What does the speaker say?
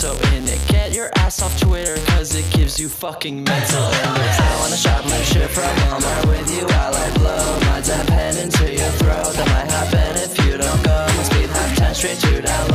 So in it, get your ass off Twitter, cause it gives you fucking mental illness. I wanna shop my shit from Walmart with you while I blow my damn pen into your throat. That might happen if you don't go. Speed half 10 straight to down.